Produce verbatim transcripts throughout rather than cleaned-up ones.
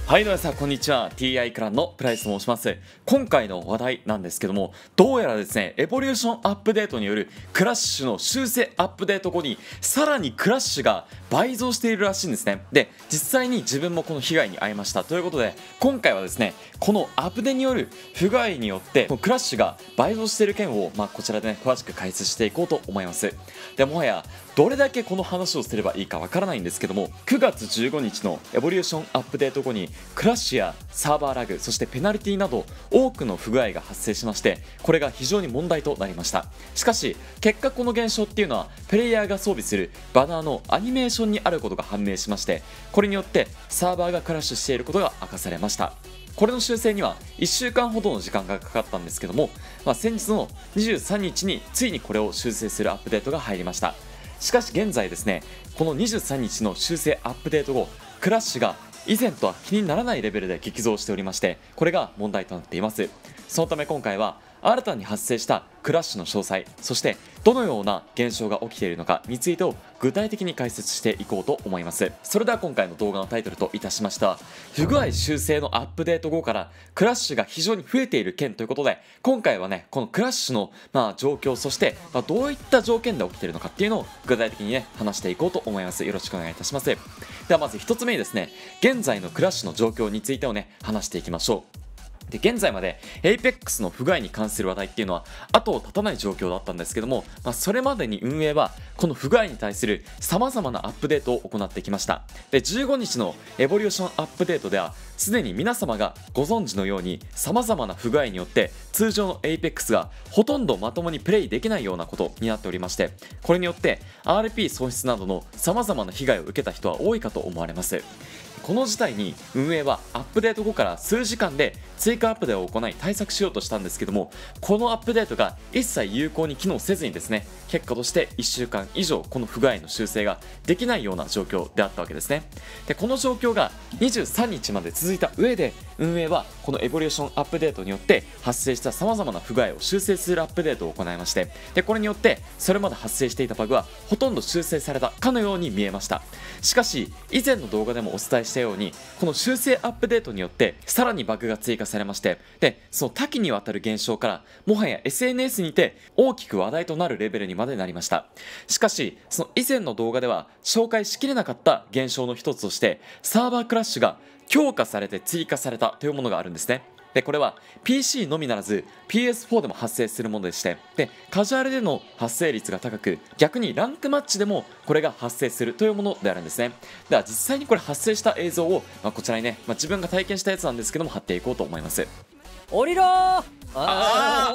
はい、どうも皆さんこんにちは。 ティーアイ クランのプライスと申します。今回の話題なんですけども、どうやらですね、エボリューションアップデートによるクラッシュの修正アップデート後にさらにクラッシュが倍増しているらしいんですね。で、実際に自分もこの被害に遭いました。ということで今回はですね、このアップデによる不具合によってこのクラッシュが倍増している件を、まあ、こちらで、ね、詳しく解説していこうと思います。でもはやどれだけこの話をすればいいかわからないんですけども、くがつじゅうごにちのエボリューションアップデート後にクラッシュやサーバーラグ、そしてペナルティなど多くの不具合が発生しまして、これが非常に問題となりました。しかし結果この現象っていうのはプレイヤーが装備するバナーのアニメーションにあることが判明しまして、これによってサーバーがクラッシュしていることが明かされました。これの修正にはいっしゅうかんほどの時間がかかったんですけども、まあ、先日のにじゅうさんにちについにこれを修正するアップデートが入りました。しかし現在ですね、このにじゅうさんにちの修正アップデート後、クラッシュが以前とは気にならないレベルで激増しておりまして、これが問題となっています。そのため今回は新たに発生したクラッシュの詳細、そしてどのような現象が起きているのかについてを具体的に解説していこうと思います。それでは今回の動画のタイトルといたしました、不具合修正のアップデート後からクラッシュが非常に増えている件ということで、今回はね、このクラッシュのまあ状況、そしてまあどういった条件で起きているのかっていうのを具体的にね話していこうと思います。よろしくお願いいたします。ではまずひとつめにですね、現在のクラッシュの状況についてをね話していきましょう。で、現在まで エイペックス の不具合に関する話題っていうのは後を絶たない状況だったんですけども、まあ、それまでに運営はこの不具合に対する様々なアップデートを行ってきました。で、じゅうごにちのエボリューションアップデートではすでに皆様がご存知のように様々な不具合によって通常の エイペックス がほとんどまともにプレイできないようなことになっておりまして、これによって アールピー 損失などの様々な被害を受けた人は多いかと思われます。この事態に運営はアップデート後から数時間で追加アップデートを行い対策しようとしたんですけども、このアップデートが一切有効に機能せずにですね、結果としていっしゅうかん以上この不具合の修正ができないような状況であったわけですね。で、この状況がにじゅうさんにちまで続いた上で運営はこのエボリューションアップデートによって発生した様々な不具合を修正するアップデートを行いまして、でこれによってそれまで発生していたバグはほとんど修正されたかのように見えました。しかし以前の動画でもお伝えしたように、この修正アップデートによってさらにバグが追加されまして、でその多岐にわたる現象からもはや エスエヌエス にて大きく話題となるレベルにまでなりました。しかしその以前の動画では紹介しきれなかった現象の一つとして、サーバークラッシュが強化されて追加されたというものがあるんですね。でこれは ピーシー のみならず ピーエスフォー でも発生するものでして、でカジュアルでの発生率が高く、逆にランクマッチでもこれが発生するというものであるんですね。では実際にこれ発生した映像を、まあ、こちらにね、まあ、自分が体験したやつなんですけども貼っていこうと思います。 降りろー。ああ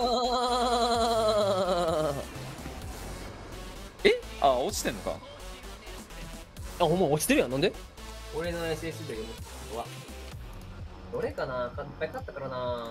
ーえあ落ちてんのか。 あ、ほんま落ちてるやん。なんで？ 俺の エスエス で読むのはどれかな。いっぱい買ったからな。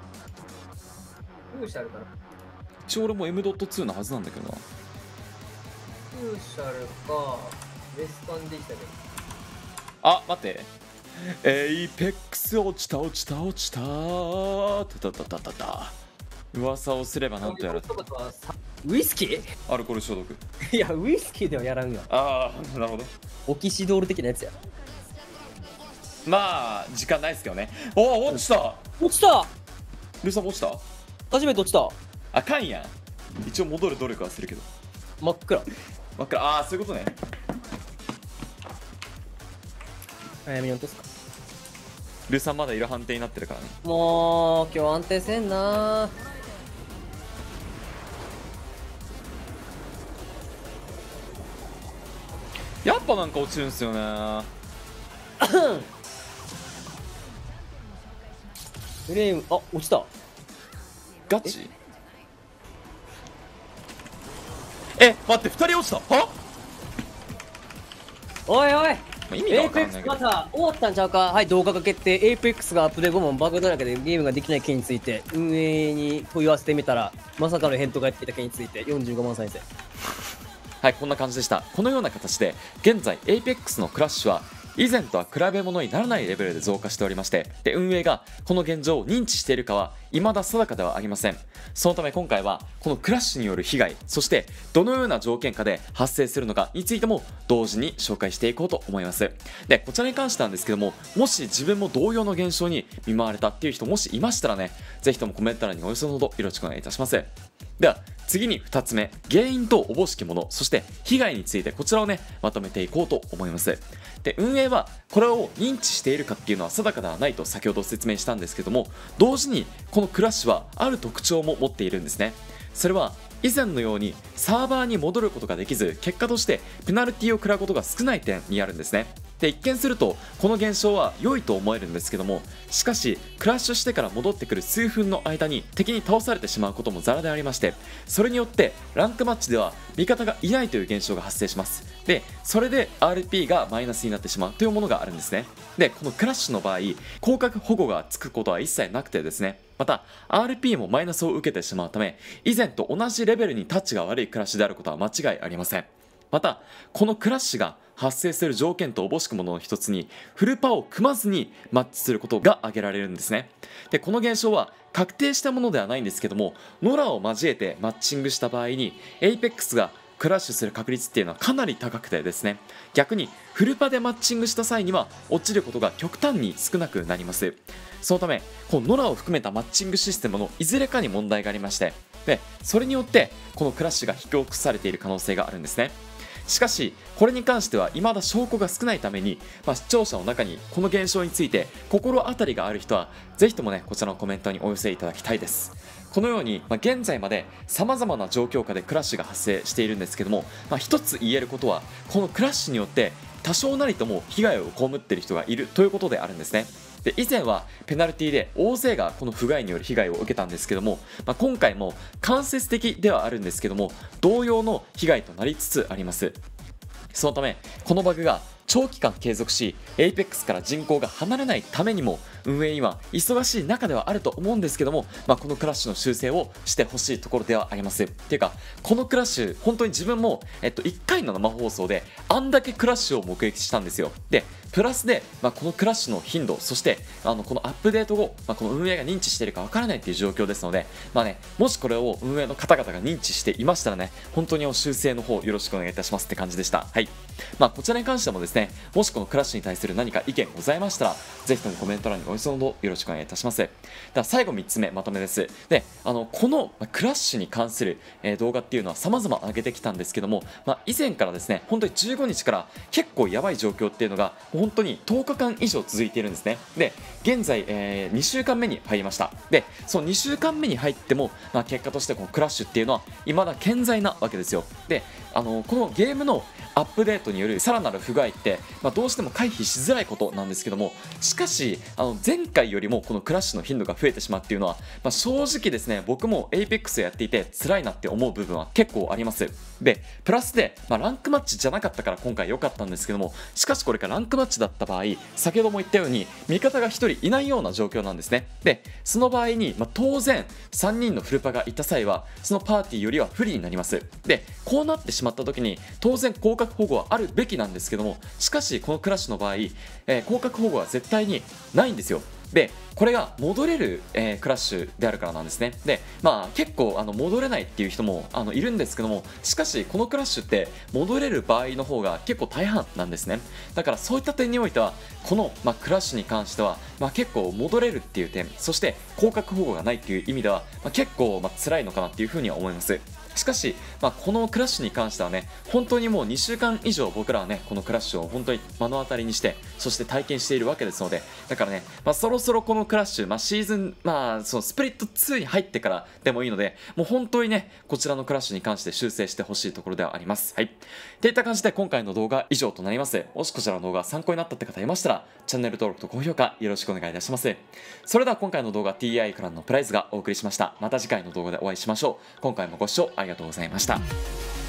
フーシャルかな。 一応俺も エムドットツー のはずなんだけどな。 フーシャルかウエスタンできたけど。 あ、待って、エイペックス落ちた落ちた落ちたーたたたたたた。噂をすればなんとやら。 ウイスキー？ アルコール消毒。 いや、ウイスキーではやらんよ。 ああ、なるほど。 オキシドール的なやつや。 まあ時間ないですけどね。おお、落ちた。 落ちた。 ルサも落ちた。 初めて落ちた。 あかんやん。一応戻る努力はするけど。 真っ暗。 真っ暗。ああ、そういうことね。 早めに落とすか。 ルサまだいる判定になってるからね。 もう今日安定せんな。 やっぱなんか落ちるんすよね。 フレーム、あ、落ちた。 ガチ？え、待って、ふたり落ちた。は？ おいおい、 意味がエイペックスわからないけど。 また終わったんちゃうか。はい、動画が決定。エイペックスがアップデート後もバグだらけでゲームができない件について運営に問い合わせてみたら、まさかの返答がやっていた件についてよんじゅうごまん再生。 はい、こんな感じでした。このような形で現在 エイペックス のクラッシュは以前とは比べ物にならないレベルで増加しておりまして、で運営がこの現状を認知しているかは未だ定かではありません。そのため今回はこのクラッシュによる被害、そしてどのような条件下で発生するのかについても同時に紹介していこうと思います。でこちらに関してなんですけども、もし自分も同様の現象に見舞われたっていう人もしいましたらね、ぜひともコメント欄にご予想のほどよろしくお願いいたします。では次にふたつめ、原因とおぼしきもの、そして被害についてこちらをねまとめていこうと思います。で運営はこれを認知しているかっていうのは定かではないと先ほど説明したんですけども、同時にこのクラッシュはある特徴も持っているんですね。それは以前のようにサーバーに戻ることができず、結果としてペナルティを食らうことが少ない点にあるんですね。で一見するとこの現象は良いと思えるんですけども、しかしクラッシュしてから戻ってくる数分の間に敵に倒されてしまうこともザラでありまして、それによってランクマッチでは味方がいないという現象が発生します。でそれで アールピー がマイナスになってしまうというものがあるんですね。でこのクラッシュの場合、広角保護がつくことは一切なくてですね、また アールピー もマイナスを受けてしまうため、以前と同じレベルにタッチが悪いクラッシュであることは間違いありません。またこのクラッシュが発生する条件とおぼしくものの一つに、フルパを組まずにマッチすることが挙げられるんですね。でこの現象は確定したものではないんですけども、ノラを交えてマッチングした場合にエイペックスがクラッシュする確率っていうのはかなり高くてですね、逆にフルパでマッチングした際には落ちることが極端に少なくなります。そのためこのノラを含めたマッチングシステムのいずれかに問題がありまして、でそれによってこのクラッシュが引き起こされている可能性があるんですね。しかしこれに関しては未だ証拠が少ないために、まあ、視聴者の中にこの現象について心当たりがある人はぜひともねこちらのコメントにお寄せいただきたいです。このように、まあ、現在までさまざまな状況下でクラッシュが発生しているんですけども、まあ、一つ言えることはこのクラッシュによって多少なりとも被害を被っている人がいるということであるんですね。で以前はペナルティで大勢がこの不具合による被害を受けたんですけども、まあ、今回も間接的ではあるんですけども同様の被害となりつつあります。そのためこのバグが長期間継続し エイペックス から人口が離れないためにも運営には忙しい中ではあると思うんですけども、まあ、このクラッシュの修正をしてほしいところではあります。っていうかこのクラッシュ本当に自分も、えっと、いっかいの生放送であんだけクラッシュを目撃したんですよ。でプラスで、まあ、このクラッシュの頻度、そしてあのこのアップデート後、まあ、この運営が認知しているかわからないという状況ですので、まあね、もしこれを運営の方々が認知していましたらね、本当に修正の方よろしくお願いいたしますって感じでした。はい。まあ、こちらに関してもですね、もしこのクラッシュに対する何か意見ございましたら、ぜひともコメント欄にご質問のほどよろしくお願いいたします。では最後みっつめまとめです。で、あのこのクラッシュに関する、えー、動画っていうのは様々上げてきたんですけども、まあ、以前からですね、本当にじゅうごにちから結構やばい状況っていうのが本当にとおかかん以上続いているんですね。で現在、えー、にしゅうかんめに入りました。でそのにしゅうかんめに入っても、まあ、結果としてこのクラッシュっていうのは未だ健在なわけですよ。であのこのゲームのアップデートによるさらなる不具合って、まあ、どうしても回避しづらいことなんですけども、しかしあの前回よりもこのクラッシュの頻度が増えてしまうっていうのは、まあ、正直ですね、僕も エイペックス をやっていて辛いなって思う部分は結構あります。でプラスで、まあ、ランクマッチじゃなかったから今回良かったんですけども、しかしこれからランクマッチだった場合、先ほども言ったように味方がひとりいないような状況なんですね。でその場合に、まあ、当然さんにんのフルパがいた際はそのパーティーよりは不利になります。でこうなってしまった時に当然広角保護はあるべきなんですけども、しかしこのクラッシュの場合、えー、広角保護は絶対にないんですよ。でこれが戻れる、えー、クラッシュであるからなんですね。でまあ結構あの戻れないっていう人もあのいるんですけども、しかしこのクラッシュって戻れる場合の方が結構大半なんですね。だからそういった点においてはこの、まあ、クラッシュに関しては、まあ、結構戻れるっていう点、そして広角保護がないっていう意味では、まあ、結構、まあ、辛いのかなっていうふうには思います。しかし、まあ、このクラッシュに関してはね、本当にもうにしゅうかん以上僕らはねこのクラッシュを本当に目の当たりにして、そして体験しているわけですので、だからね、まあ、そろそろこのクラッシュ、まあ、シーズン、まあ、そのスプリットツーに入ってからでもいいので、もう本当にねこちらのクラッシュに関して修正してほしいところではあります。はい。といった感じで今回の動画は以上となります。もしこちらの動画が参考になったって方いましたら、チャンネル登録と高評価よろしくお願いいたします。それでは今回の動画 ティーアイ からのプライズがお送りしました。また次回の動画でお会いしましょう。今回もご視聴ありがとうございました。